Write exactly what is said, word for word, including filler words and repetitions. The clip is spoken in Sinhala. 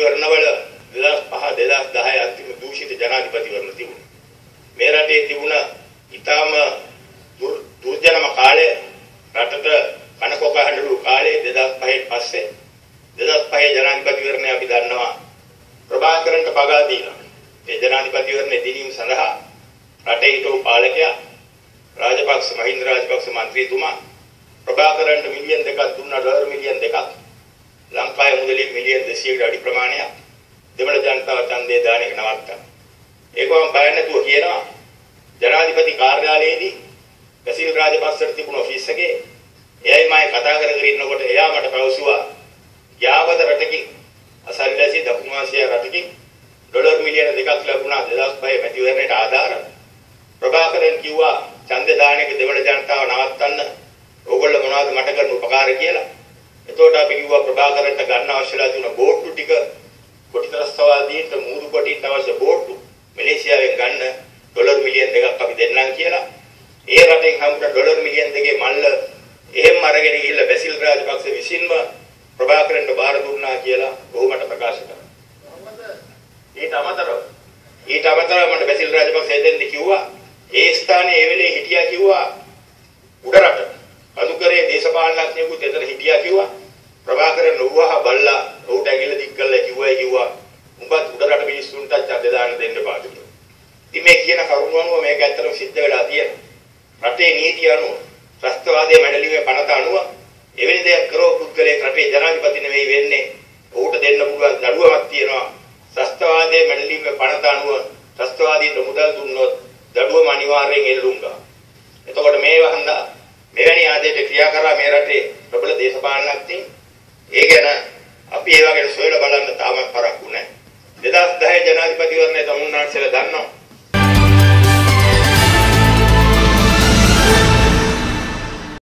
ජනාධිපතිවරණවල දෙදහස් පහ දෙදහස් දහය අන්තිම දූෂිත ජනාධිපතිවරණ තිබුණා. මේ රටේ තිබුණ ඊටාම දුර්ජනම කාලය රටට කනකොක හඬු කාලේ දෙදහස් පහේ පස්සේ දෙදහස් පහේ ජනාධිපතිවරණය අපි දන්නවා ප්‍රභාකරන්ට පගා දීලා. ඒ ජනාධිපතිවරණය දිනීම සඳහා රටේ හිටපු පාලකයා රාජපක්ෂ මහින්ද රාජපක්ෂ මන්ත්‍රීතුමා ප්‍රභාකරන්ට මිලියන් දෙකක් දුන්නා, ඩොලර් මිලියන් දෙකක්. ලංකාවේ මුදලින් මිලියන් දෙසීයකට අඩි ප්‍රමාණයක් දෙමළ ජනතාව ඡන්දය දාන එක නවත්තා. ඒක මම බය නැතුව කියනවා. ජනාධිපති කාර්යාලයේදී බැසිල් රාජපක්ෂට තිබුණ ඔෆිස් එකේ එයයි මම කතා කර කර ඉන්නකොට එයා මට පැවසුවා යාවද රටකින් අසල්ලාසි දකුණු ආසියා රටකින් ඩොලර් මිලියන දෙකක් ලැබුණා දෙදහස් පහේ මැතිවරණයට ආධාර. ප්‍රභාකරන් කිව්වා ඡන්ද දාන එක දෙමළ ජනතාව නවත්තන්න ඕගොල්ලෝ මොනවද මට කරන උපකාර කියලා. එතකොට අපි කිව්වා ප්‍රභාකරන්ට ගන්න අවශ්‍යලා තියෙන බෝට්ටු ටික කොටිතරස්තවාදීන්ට මූදු කොටින්ට අවශ්‍ය බෝට්ටු මැලේසියාවෙන් ගන්න ඩොලර් මිලියන් දෙකක් අපි දෙන්නම් කියලා. ඒ රටෙන් හම්බුන ඩොලර් මිලියන් දෙකේ මල්ල එහෙම අරගෙන ගිහිල්ලා බැසිල් රාජපක්ෂ විසින්ම ප්‍රභාකරන්ට බාර දුන්නා කියලා ඔහුමට ප්‍රකාශ කරා. ඊට අමතරව ඊට අමතරව මට බැසිල් රාජපක්ෂ එදෙන්දි කිව්වා ඒ ස්ථානයේ ඒ වෙලේ හිටියා කිව්වා උඩරට අනුකරේ දේශපාලනඥයෙකුත් එතන හිටියා කිව්වා. ප්‍රභාකරන් නොවහ බල්ලා උඩ ඇගිල්ල දික් කළා කිව්වා කිව්වා උඹත් උඩරට මිනිස්සුන්ට අද දාන දෙන්න බෑ කියලා. ඉතින් මේ කියන කරුණ අනුව මේක ඇත්තටම සිද්ධ වෙලා තියෙනවා. රටේ නීතිය අනුව ත්‍රස්තවාදයේ මැඩලීමේ පනත අනුව එවැනි දෙයක් කරව පුද්ගලයෙක් රටේ ජනාධිපති නෙවෙයි වෙන්නේ. ඔහුට දෙන්න පුළුවන් දඩුවමක් තියෙනවා. ත්‍රස්තවාදයේ මැඩලීමේ පනත අනුව ත්‍රස්තවාදීන්ට මුදල් දුන්නොත් දඩුවම අනිවාර්යෙන් එල්ලුම්ගා. එතකොට මේ වහන්දා මෙවැනි ආදේශ ක්‍රියා කරා මේ රටේ ප්‍රබල දේශපාලනඥයින්. ඒ ගැන අපි ඒ වගේ සොයලා බලන්න තාම පරක්කු නැහැ. දෙදහස් දහය ජනාධිපතිවරණය තමුන්නාන්සේලා දන්නවා.